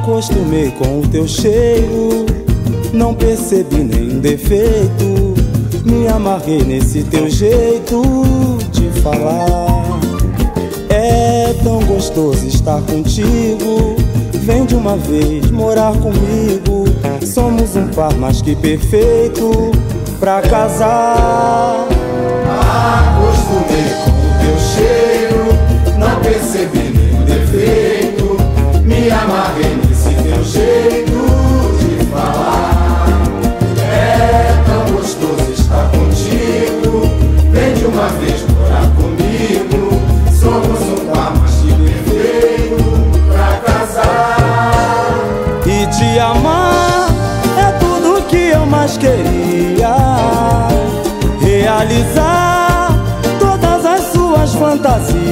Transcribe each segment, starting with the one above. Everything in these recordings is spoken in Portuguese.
Acostumei com o teu cheiro, não percebi nenhum defeito. Me amarrei nesse teu jeito de falar. É tão gostoso estar contigo. Vem de uma vez morar comigo. Somos um par mais que perfeito pra casar. Acostumei com o teu cheiro, não percebi nenhum defeito. Me amarrei nesse teu jeito de falar. É tão gostoso estar contigo. Vem de uma vez morar comigo. Somos um par mais que perfeito pra casar. E te amar é tudo que eu mais queria. Realizar todas as suas fantasias.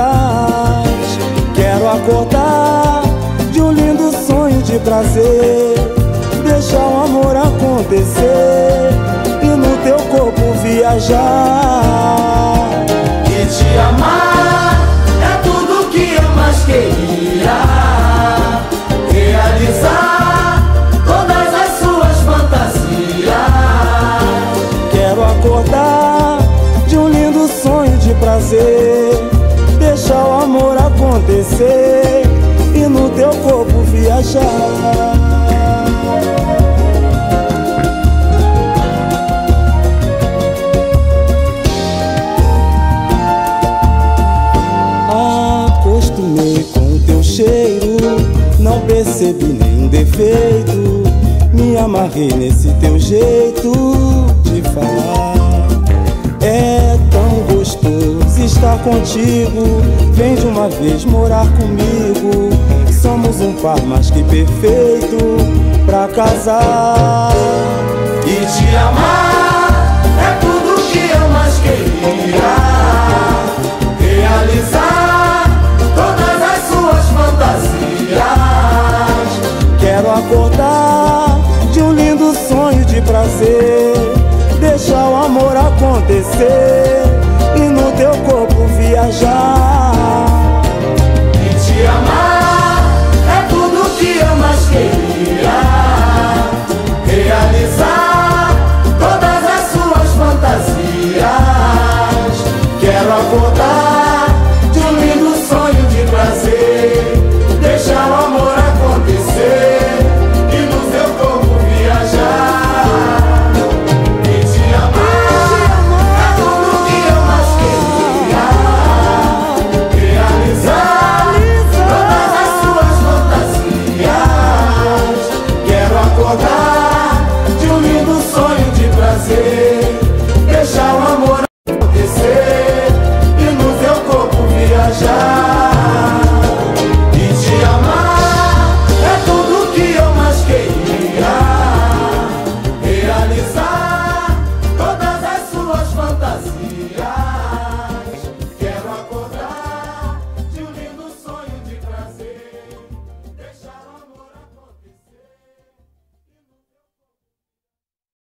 Quero acordar de um lindo sonho de prazer. Deixar o amor acontecer e no teu corpo viajar. E te amar é tudo que eu mais queria. Realizar todas as suas fantasias. Quero acordar de um lindo sonho de prazer. Deixar o amor acontecer e no teu corpo viajar. Acostumei com o teu cheiro, não percebi nenhum defeito. Me amarrei nesse teu jeito de falar. É tão gostoso estar contigo. Vem de uma vez morar comigo. Somos um par mais que perfeito pra casar. E te amar é tudo que eu mais queria. Realizar todas as suas fantasias. Quero acordar de um lindo sonho de prazer. Deixar o amor acontecer